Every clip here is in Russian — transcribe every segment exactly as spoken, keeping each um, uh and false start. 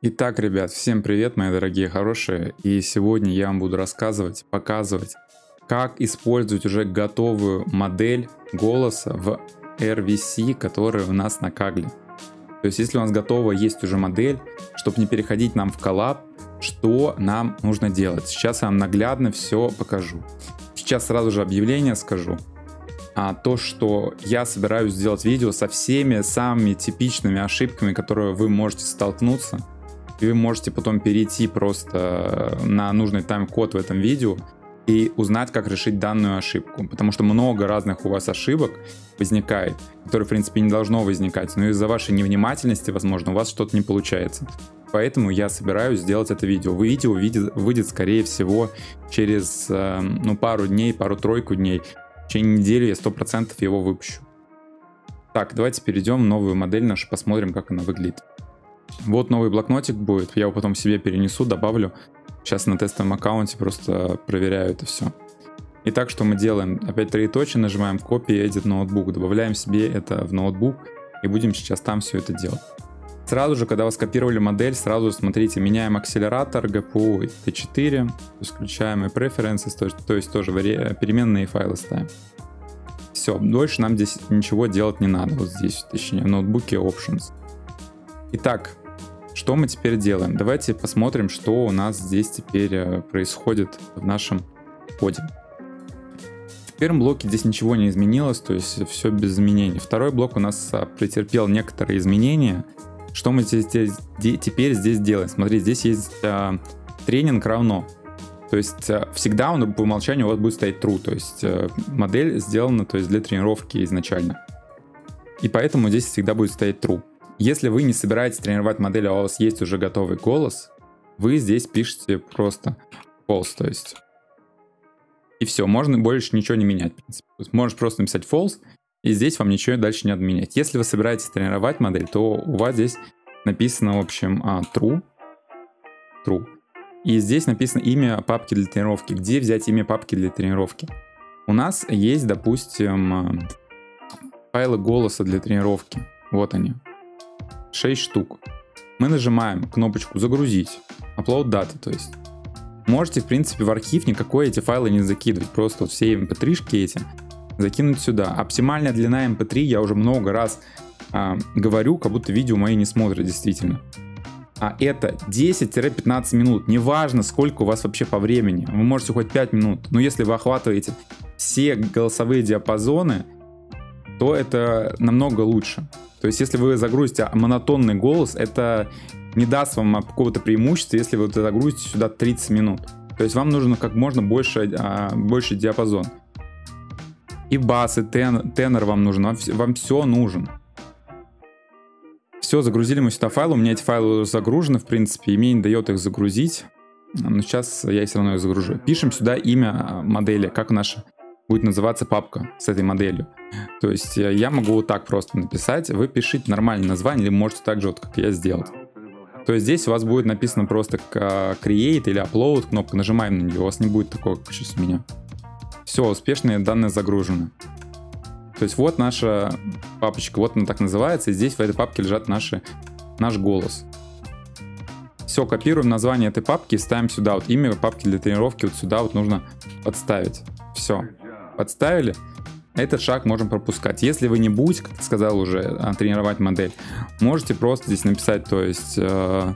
Итак, ребят, всем привет, мои дорогие хорошие, и сегодня я вам буду рассказывать, показывать, как использовать уже готовую модель голоса в эр ви си, которая у нас на Кагле. То есть, если у нас готова есть уже модель, чтобы не переходить нам в коллаб, что нам нужно делать? Сейчас я вам наглядно все покажу. Сейчас сразу же объявление скажу. А то, что я собираюсь сделать видео со всеми самыми типичными ошибками, которые вы можете столкнуться. И вы можете потом перейти просто на нужный тайм-код в этом видео и узнать, как решить данную ошибку. Потому что много разных у вас ошибок возникает, которые, в принципе, не должно возникать. Но из-за вашей невнимательности, возможно, у вас что-то не получается. Поэтому я собираюсь сделать это видео. Видео выйдет, выйдет скорее всего, через ну, пару дней, пару-тройку дней. В течение недели я сто процентов его выпущу. Так, давайте перейдем в новую модель нашу, посмотрим, как она выглядит. Вот новый блокнотик будет, я его потом себе перенесу, добавлю. Сейчас на тестовом аккаунте просто проверяю это все. Итак, что мы делаем? Опять троеточие, нажимаем Copy, Edit Notebook, добавляем себе это в ноутбук и будем сейчас там все это делать. Сразу же, когда вы скопировали модель, сразу же смотрите, меняем акселератор, джи пи ю ти четыре, включаем и Preferences, то есть, то есть тоже переменные файлы ставим. Все, больше нам здесь ничего делать не надо, вот здесь, точнее, в ноутбуке Options. Итак, что мы теперь делаем? Давайте посмотрим, что у нас здесь теперь происходит в нашем коде. В первом блоке здесь ничего не изменилось, то есть все без изменений. Второй блок у нас претерпел некоторые изменения. Что мы здесь, здесь, теперь здесь делаем? Смотрите, здесь есть а, тренинг равно. То есть а, всегда он по умолчанию у вас будет стоять true, то есть а, модель сделана, то есть для тренировки изначально. И поэтому здесь всегда будет стоять true. Если вы не собираетесь тренировать модель, а у вас есть уже готовый голос, вы здесь пишете просто false, то есть. И все, можно больше ничего не менять, в принципе. То есть можешь просто написать false, и здесь вам ничего дальше не надо менять. Если вы собираетесь тренировать модель, то у вас здесь написано, в общем, true. True. И здесь написано имя папки для тренировки. Где взять имя папки для тренировки? У нас есть, допустим, файлы голоса для тренировки. Вот они. шесть штук. Мы нажимаем кнопочку «Загрузить», «Upload data», то есть. Можете, в принципе, в архив никакой эти файлы не закидывать, просто вот все эм пэ три-шки эти закинуть сюда. Оптимальная длина эм пэ три, я уже много раз а, говорю, как будто видео мои не смотрят действительно. А это десять-пятнадцать минут, неважно, сколько у вас вообще по времени. Вы можете хоть пять минут, но если вы охватываете все голосовые диапазоны, то это намного лучше. То есть, если вы загрузите монотонный голос, это не даст вам какого-то преимущества, если вы загрузите сюда тридцать минут. То есть, вам нужно как можно больше, а, больше диапазон. И бас, и тен, тенор вам нужен, вам, вам все нужен. Все, загрузили мы сюда файлы, у меня эти файлы загружены, в принципе, и мне не дает их загрузить. Но сейчас я все равно их загружу. Пишем сюда имя модели, как наша будет называться папка с этой моделью. То есть я могу вот так просто написать, вы пишите нормальное название, или можете так же, вот, как я, сделать. То есть здесь у вас будет написано просто create или upload, кнопка, нажимаем на нее, у вас не будет такого, как сейчас у меня. Все, успешные данные загружены. То есть вот наша папочка, вот она так называется, и здесь в этой папке лежат наши, наш голос. Все, копируем название этой папки и ставим сюда, вот имя папки для тренировки вот сюда вот нужно подставить. Все, подставили. Этот шаг можем пропускать. Если вы не будете, как я сказал уже, тренировать модель, можете просто здесь написать, то есть э,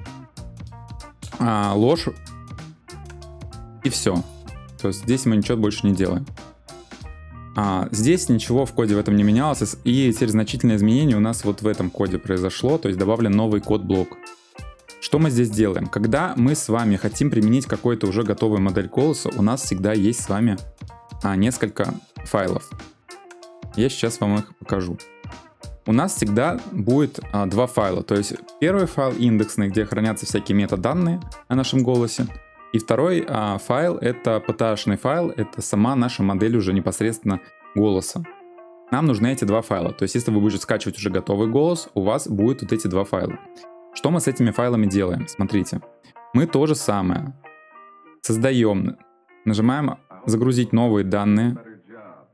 э, ложь, и все. То есть здесь мы ничего больше не делаем. А, здесь ничего в коде в этом не менялось, и теперь значительное изменение у нас вот в этом коде произошло, то есть добавлен новый код-блок. Что мы здесь делаем? Когда мы с вами хотим применить какую-то уже готовую модель голоса, у нас всегда есть с вами а, несколько файлов. Я сейчас вам их покажу. У нас всегда будет а, два файла. То есть первый файл индексный, где хранятся всякие метаданные о нашем голосе. И второй а, файл — это пи ти эй-шный файл, это сама наша модель уже непосредственно голоса. Нам нужны эти два файла. То есть если вы будете скачивать уже готовый голос, у вас будут вот эти два файла. Что мы с этими файлами делаем? Смотрите. Мы то же самое создаем, нажимаем «Загрузить новые данные»,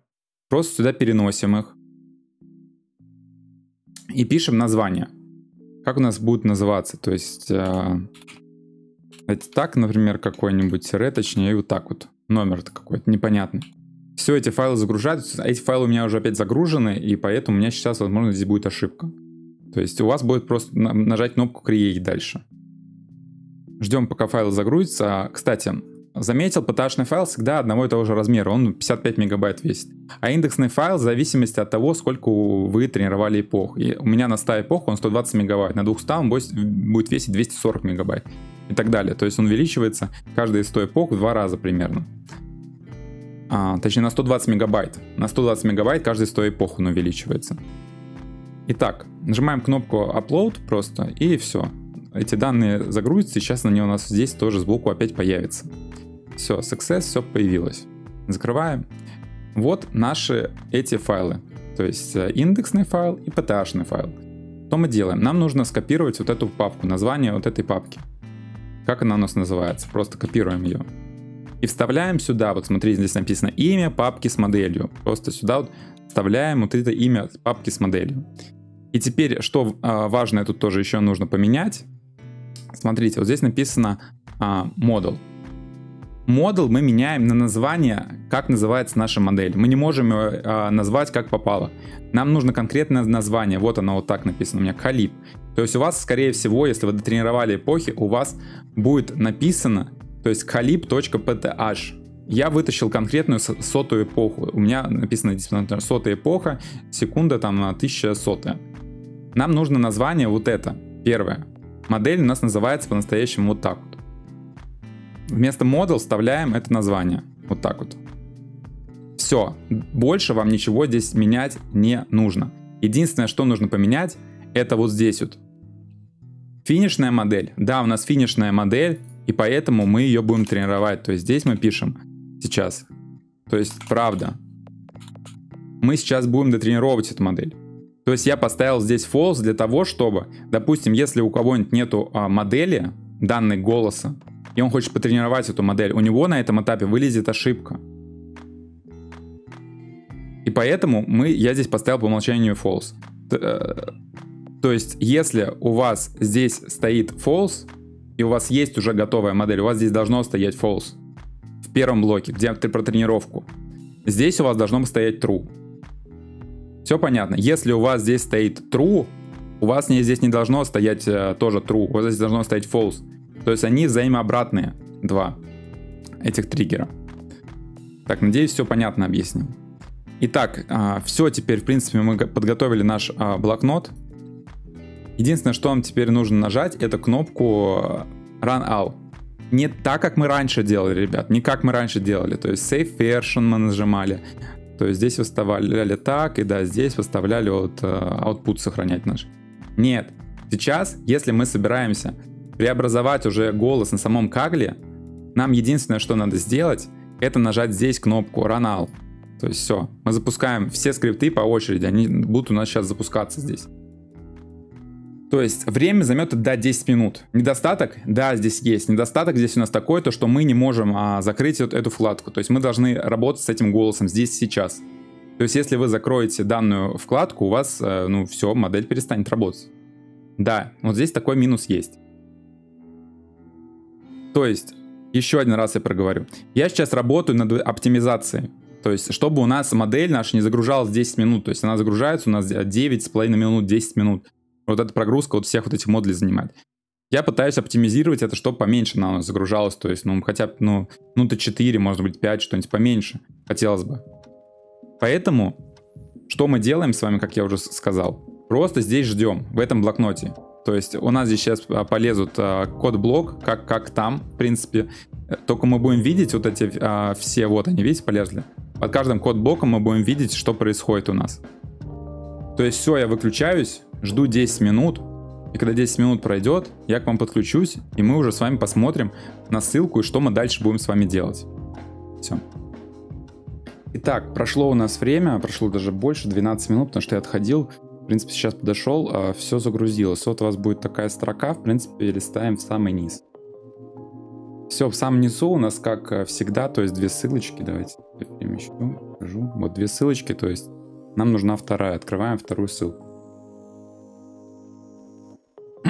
просто сюда переносим их и пишем название. как у нас будет называться? То есть, э, так, например, какой-нибудь тире, точнее, и вот так вот. Номер-то какой-то непонятный. Все эти файлы загружаются. Эти файлы у меня уже опять загружены, и поэтому у меня сейчас, возможно, здесь будет ошибка. То есть у вас будет просто нажать кнопку Create дальше. Ждем, пока файл загрузится. Кстати, заметил, пи ти эй-шный файл всегда одного и того же размера. Он пятьдесят пять мегабайт весит. А индексный файл в зависимости от того, сколько вы тренировали эпох. И у меня на ста эпох он сто двадцать мегабайт. На двухстах он будет весить двести сорок мегабайт. И так далее. То есть он увеличивается каждые сто эпох в два раза примерно. А, точнее на сто двадцать мегабайт. На сто двадцать мегабайт каждые сто эпох он увеличивается. Итак, нажимаем кнопку Upload просто, и все. Эти данные загрузятся, и сейчас они у нас здесь тоже сбоку опять появятся. Все, Success, все появилось. Закрываем. Вот наши эти файлы. То есть индексный файл и пи ти эй-шный файл. Что мы делаем? Нам нужно скопировать вот эту папку, название вот этой папки. Как она у нас называется? Просто копируем ее. И вставляем сюда, вот смотрите, здесь написано имя папки с моделью. Просто сюда вот вставляем вот это имя папки с моделью. И теперь, что а, важное тут тоже еще нужно поменять. Смотрите, вот здесь написано а, model. Model мы меняем на название, как называется наша модель. Мы не можем его а, назвать как попало. Нам нужно конкретное название. Вот оно вот так написано у меня, Calib. То есть у вас, скорее всего, если вы дотренировали эпохи, у вас будет написано, то есть calib.pth. Я вытащил конкретную сотую эпоху. У меня написано действительно сотая эпоха, секунда там тысяча сотая. Нам нужно название вот это. Первое. Модель у нас называется по-настоящему вот так вот. Вместо model вставляем это название. Вот так вот. Все. Больше вам ничего здесь менять не нужно. Единственное, что нужно поменять, это вот здесь вот. Финишная модель. Да, у нас финишная модель, и поэтому мы ее будем тренировать. То есть здесь мы пишем сейчас. То есть правда. Мы сейчас будем дотренировать эту модель. То есть я поставил здесь false для того, чтобы, допустим, если у кого-нибудь нету а, модели, данной голоса, и он хочет потренировать эту модель, у него на этом этапе вылезет ошибка. И поэтому мы, я здесь поставил по умолчанию false. То есть, если у вас здесь стоит false, и у вас есть уже готовая модель, у вас здесь должно стоять false. В первом блоке, где про тренировку. Здесь у вас должно стоять true. Все понятно. Если у вас здесь стоит true, у вас не, здесь не должно стоять э, тоже true. У вас здесь должно стоять false. То есть они взаимообратные, два этих триггера. Так, надеюсь, все понятно объяснил. Итак, э, все, теперь, в принципе, мы подготовили наш э, блокнот. Единственное, что вам теперь нужно нажать, это кнопку Run All. Не так, как мы раньше делали, ребят, не как мы раньше делали. То есть Save Version мы нажимали. То есть здесь выставляли так, и да, здесь выставляли вот output сохранять наш. Нет, сейчас, если мы собираемся преобразовать уже голос на самом Kaggle, нам единственное, что надо сделать, это нажать здесь кнопку Run All. То есть все, мы запускаем все скрипты по очереди, они будут у нас сейчас запускаться здесь. То есть время займет до десяти минут. Недостаток? Да, здесь есть. Недостаток здесь у нас такой, то что мы не можем а, закрыть вот эту вкладку. То есть мы должны работать с этим голосом здесь сейчас. То есть если вы закроете данную вкладку, у вас, э, ну все, модель перестанет работать. Да, вот здесь такой минус есть. То есть, еще один раз я проговорю. Я сейчас работаю над оптимизацией. То есть, чтобы у нас модель наша не загружалась десять минут. То есть она загружается у нас девять с половиной минут, десять минут. Вот эта прогрузка вот всех вот этих модулей занимает. Я пытаюсь оптимизировать это, чтобы поменьше она загружалась. То есть, ну, хотя бы, ну, минуты четыре, может быть, пять, что-нибудь поменьше. Хотелось бы. Поэтому, что мы делаем с вами, как я уже сказал? Просто здесь ждем, в этом блокноте. То есть, у нас здесь сейчас полезут а, код-блок, как, как там, в принципе. Только мы будем видеть вот эти а, все, вот они, видите, полезли. Под каждым код-блоком мы будем видеть, что происходит у нас. То есть, все, я выключаюсь. Жду десять минут, и когда десять минут пройдет, я к вам подключусь, и мы уже с вами посмотрим на ссылку, и что мы дальше будем с вами делать. Все. Итак, прошло у нас время, прошло даже больше, двенадцать минут, потому что я отходил. В принципе, сейчас подошел, все загрузилось. Вот у вас будет такая строка, в принципе, листаем в самый низ. Все, в самом низу у нас, как всегда, то есть две ссылочки. Давайте перемещу, покажу. Вот две ссылочки, то есть нам нужна вторая. Открываем вторую ссылку.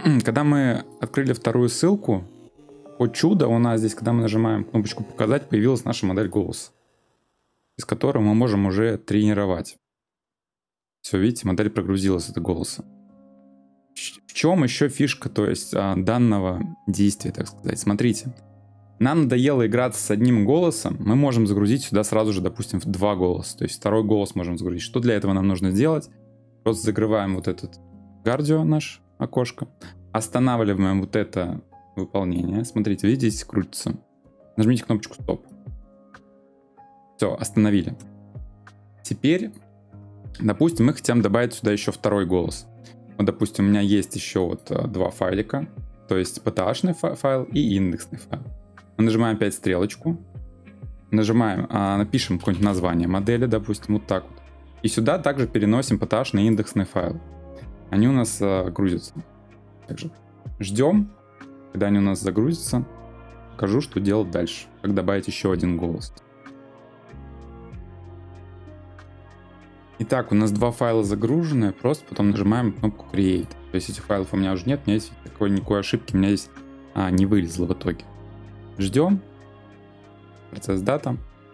когда мы открыли вторую ссылку, о чудо, у нас здесь, когда мы нажимаем кнопочку «Показать», появилась наша модель голоса, из которой мы можем уже тренировать. Все, видите, модель прогрузилась от голоса. В чем еще фишка, то есть данного действия, так сказать? Смотрите, нам надоело играться с одним голосом, мы можем загрузить сюда сразу же, допустим, два голоса. То есть второй голос можем загрузить. Что для этого нам нужно сделать? Просто закрываем вот этот Guardio, наш окошко, останавливаем вот это выполнение. Смотрите, видите, здесь крутится. Нажмите кнопочку «Стоп». Все, остановили. Теперь, допустим, мы хотим добавить сюда еще второй голос. Вот, допустим, у меня есть еще вот два файлика, то есть пи ти эй-шный файл и индексный файл. Мы нажимаем опять стрелочку, нажимаем, а, напишем какое-нибудь название модели, допустим, вот так вот. И сюда также переносим пи ти эй-шный и индексный файл. Они у нас а, грузятся. Также ждем, когда они у нас загрузятся. Покажу, что делать дальше, как добавить еще один голос. Итак, у нас два файла загружены, просто потом нажимаем кнопку Create. То есть этих файлов у меня уже нет, у меня здесь такой никакой ошибки, у меня здесь а, не вылезло в итоге. Ждем. Процесс дата.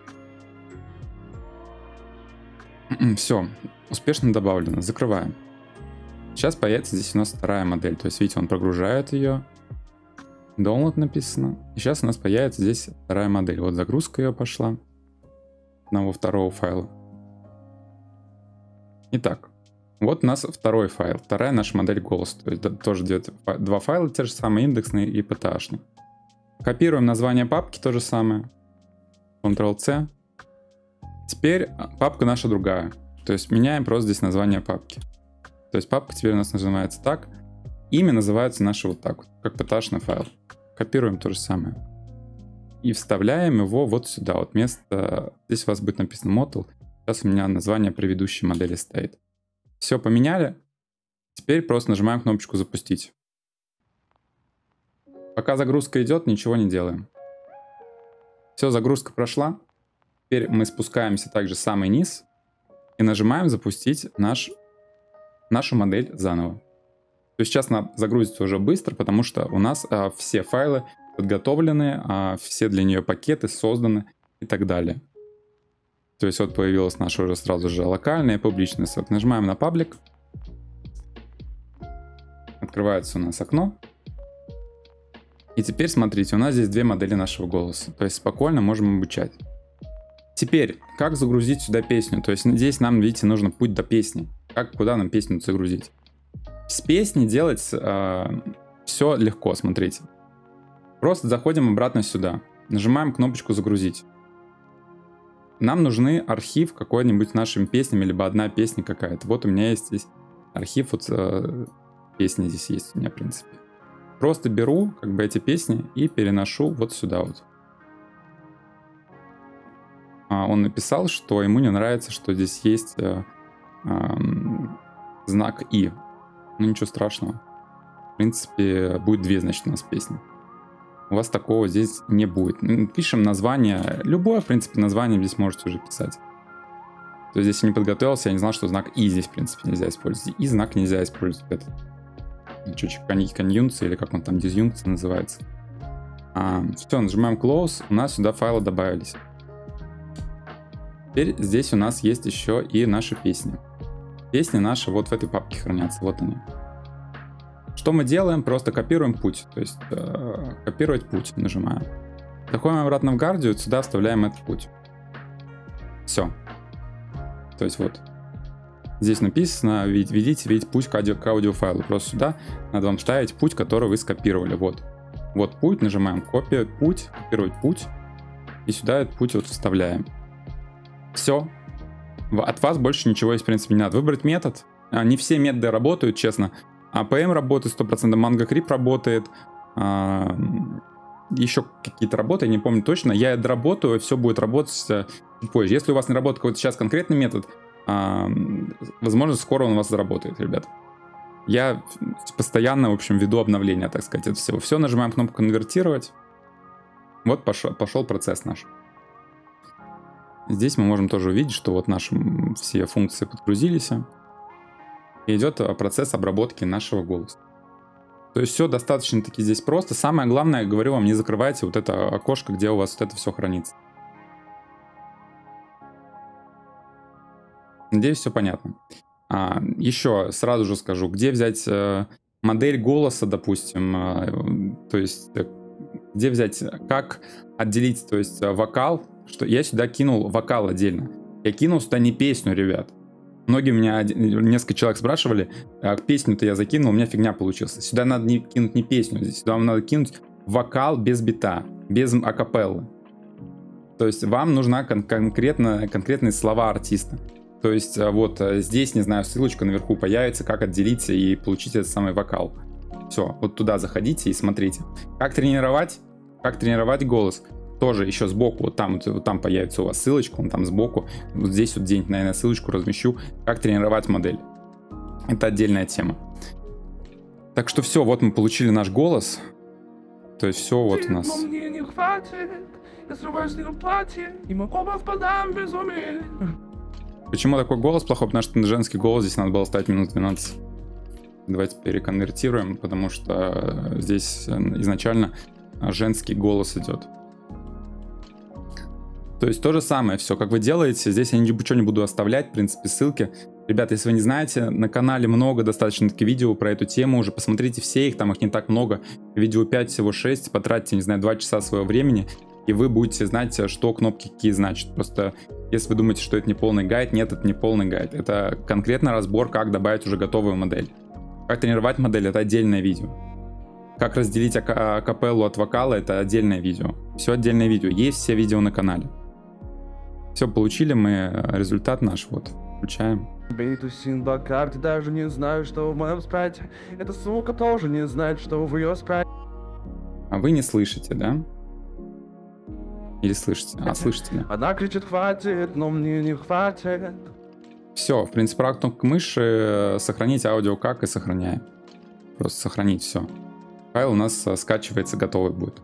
Все, успешно добавлено. Закрываем. Сейчас появится здесь у нас вторая модель. То есть, видите, он прогружает ее. Download написано. И сейчас у нас появится здесь вторая модель. Вот загрузка ее пошла. Одного второго файла. Итак, вот у нас второй файл. Вторая наша модель голоса. То есть тоже два файла, те же самые, индексные и пи ти эй-шные. Копируем название папки, то же самое. контрол-C. Теперь папка наша другая. То есть меняем просто здесь название папки. То есть папка теперь у нас называется так. Имя называется наше вот так вот, как пи ти эй-шный файл. Копируем то же самое. И вставляем его вот сюда. Вот место. Здесь у вас будет написано Model. Сейчас у меня название предыдущей модели стоит. Все поменяли. Теперь просто нажимаем кнопочку «Запустить». Пока загрузка идет, ничего не делаем. Все, загрузка прошла. Теперь мы спускаемся также в самый низ и нажимаем «Запустить наш, нашу модель заново». То есть сейчас она загрузится уже быстро, потому что у нас а, все файлы подготовлены, а, все для нее пакеты созданы и так далее. То есть вот появилась наша уже сразу же локальная и публичная ссылка. Нажимаем на паблик. Открывается у нас окно. И теперь смотрите, у нас здесь две модели нашего голоса. То есть спокойно можем обучать. Теперь, как загрузить сюда песню? То есть здесь нам, видите, нужно путь до песни. Как, куда нам песню загрузить? С песни делать э, все легко, смотрите. Просто заходим обратно сюда. Нажимаем кнопочку «Загрузить». Нам нужны архив какой-нибудь нашим песням, либо одна песня какая-то. Вот у меня есть здесь архив, вот э, песни здесь есть у меня, в принципе. Просто беру как бы эти песни и переношу вот сюда вот. А он написал, что ему не нравится, что здесь есть э, э, знак «и». Ну ничего страшного. В принципе, будет две, значит, у нас песни. У вас такого здесь не будет. Пишем название. Любое, в принципе, название здесь можете уже писать. То есть здесь я не подготовился, я не знал, что знак «и» здесь, в принципе, нельзя использовать. И знак нельзя использовать. Это конъюнкция, или как он там, дизъюнкция называется. А, все, нажимаем Close. У нас сюда файлы добавились. Теперь здесь у нас есть еще и наши песни. Песни наши вот в этой папке хранятся. Вот они. Что мы делаем? Просто копируем путь. То есть э, копировать путь нажимаем. Заходим обратно в Guardio, сюда вставляем этот путь. Все. То есть вот. Здесь написано, введите ведь путь к, аудио, к аудиофайлу. Просто сюда надо вам вставить путь, который вы скопировали. Вот. Вот путь, нажимаем копия, путь, копировать путь. И сюда этот путь вот вставляем. Все. От вас больше ничего есть, в принципе, не надо. Выбрать метод. Не все методы работают, честно. эй пи эм работает, сто процентов MangoCrypt работает. А, еще какие-то работы, я не помню точно. Я это доработаю, все будет работать чуть позже. Если у вас не работает какой-то сейчас конкретный метод, а, возможно, скоро он у вас заработает, ребят. Я постоянно, в общем, веду обновления, так сказать, от всего. Все, нажимаем кнопку «Конвертировать». Вот пошел, пошел процесс наш. Здесь мы можем тоже увидеть, что вот наши все функции подгрузились. И идет процесс обработки нашего голоса. То есть все достаточно-таки здесь просто. Самое главное, говорю вам, не закрывайте вот это окошко, где у вас вот это все хранится. Надеюсь, все понятно. А, еще сразу же скажу, где взять э, модель голоса, допустим, э, то есть э, где взять, как отделить, то есть э, вокал, что я сюда кинул вокал отдельно. Я кинул сюда не песню, ребят. Многие меня, несколько человек спрашивали, а песню-то я закинул, у меня фигня получилась. Сюда надо не кинуть не песню, здесь сюда вам надо кинуть вокал без бита, без акапеллы. То есть вам нужна кон- конкретно, конкретные слова артиста. То есть вот здесь, не знаю, ссылочка наверху появится, как отделить и получить этот самый вокал. Все, вот туда заходите и смотрите. Как тренировать? Как тренировать голос? Тоже еще сбоку, вот там, вот там появится у вас ссылочка, он там сбоку. Вот здесь вот где-нибудь, наверное, ссылочку размещу. Как тренировать модель. Это отдельная тема. Так что все, вот мы получили наш голос. То есть все вот у нас. Почему такой голос плохой? Потому что женский голос здесь надо было ставить минус двенадцать. Давайте переконвертируем, потому что здесь изначально женский голос идет. То есть то же самое все, как вы делаете. Здесь я ничего не буду оставлять, в принципе, ссылки. Ребята, если вы не знаете, на канале много достаточно таки видео про эту тему уже. Посмотрите все их, там их не так много. Видео пять, всего шесть. Потратьте, не знаю, два часа своего времени, и вы будете знать, что кнопки какие значат. Просто если вы думаете, что это не полный гайд, нет, это не полный гайд. Это конкретно разбор, как добавить уже готовую модель. Как тренировать модель, это отдельное видео. Как разделить ак- акапеллу от вокала, это отдельное видео. Все отдельное видео. Есть все видео на канале. Все, получили мы результат наш, вот, включаем. Бейтусин Бакарт, даже не знаю, что в моем спрайте. Эта сука тоже не знает, что в ее спрайте. А вы не слышите, да? Или слышите? А, слышите, да. Она кричит, хватит, но мне не хватит. Все, в принципе, правая кнопка мыши, сохранить аудио как и сохраняем. Просто сохранить все. Файл у нас скачивается, готовый будет.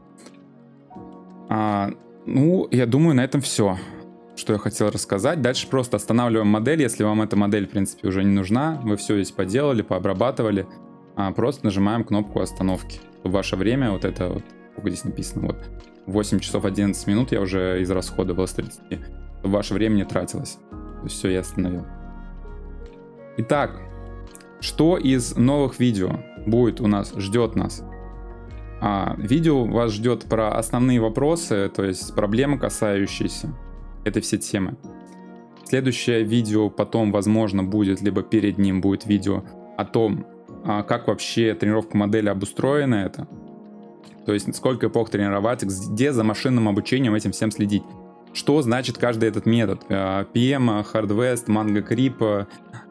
А, ну, я думаю, на этом все, что я хотел рассказать. Дальше просто останавливаем модель, если вам эта модель, в принципе, уже не нужна. Вы все здесь поделали, пообрабатывали. А, просто нажимаем кнопку остановки. Чтобы ваше время, вот это вот, сколько здесь написано, вот, восемь часов одиннадцать минут я уже израсходовал с тридцати. Чтобы ваше время не тратилось. То есть все, я остановил. Итак, что из новых видео будет у нас, ждет нас? А, видео вас ждет про основные вопросы, то есть проблемы, касающиеся этой всей темы. Следующее видео потом, возможно, будет, либо перед ним будет видео о том, а, как вообще тренировка модели обустроена это. То есть сколько эпох тренировать, где за машинным обучением этим всем следить. Что значит каждый этот метод? пи эм, Hardwest, Mango Creep,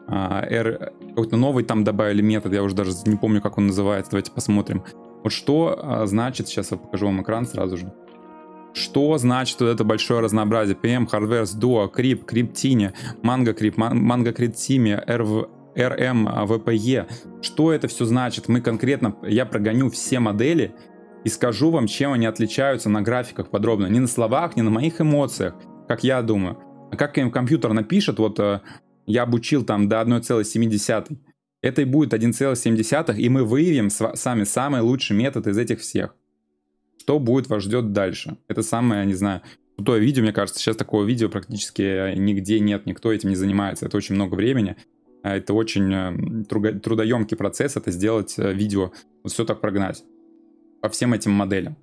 R... какой-то новый там добавили метод, я уже даже не помню, как он называется, давайте посмотрим. Вот что значит, сейчас я покажу вам экран сразу же. Что значит вот это большое разнообразие? пи эм, Hardwest, Duo, Creep, Creep Tine, Mango Creep, Mango Creep Time, эр эм, ви пи и. Что это все значит? Мы конкретно, я прогоню все модели и скажу вам, чем они отличаются на графиках подробно. Не на словах, не на моих эмоциях, как я думаю. А как им компьютер напишет, вот я обучил там до одной целой семи десятой. Это и будет одна целая семь десятых, и мы выявим сами самый лучший метод из этих всех. Что будет вас ждет дальше? Это самое, не знаю, крутое видео, мне кажется. Сейчас такого видео практически нигде нет, никто этим не занимается. Это очень много времени. Это очень трудоемкий процесс, это сделать видео, вот все так прогнать. По всем этим моделям.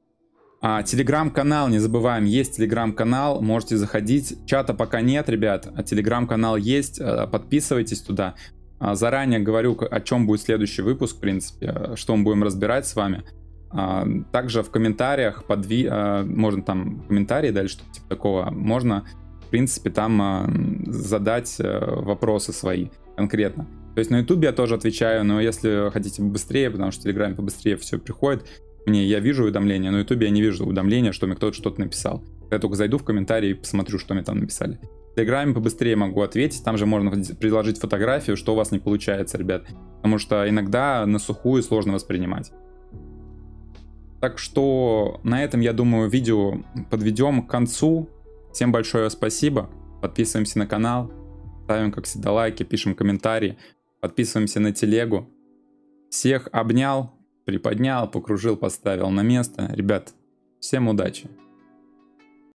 А, телеграм-канал, не забываем, есть телеграм-канал, можете заходить. Чата пока нет, ребят, а телеграм-канал есть, подписывайтесь туда. А, заранее говорю, о чем будет следующий выпуск, в принципе, что мы будем разбирать с вами. А, также в комментариях, подви... а, можно там комментарии дальше, что-то типа такого, можно, в принципе, там а, задать а, вопросы свои конкретно. То есть на ютубе я тоже отвечаю, но если хотите быстрее, потому что в телеграме побыстрее все приходит, мне я вижу уведомления, но на ютубе я не вижу уведомления, что мне кто-то что-то написал. Я только зайду в комментарии и посмотрю, что мне там написали. В телеграме побыстрее могу ответить, там же можно приложить фотографию, что у вас не получается, ребят. Потому что иногда на сухую сложно воспринимать. Так что на этом, я думаю, видео подведем к концу. Всем большое спасибо. Подписываемся на канал, ставим, как всегда, лайки, пишем комментарии. Подписываемся на телегу. Всех обнял. приподнял, покружил, поставил на место. Ребят, всем удачи!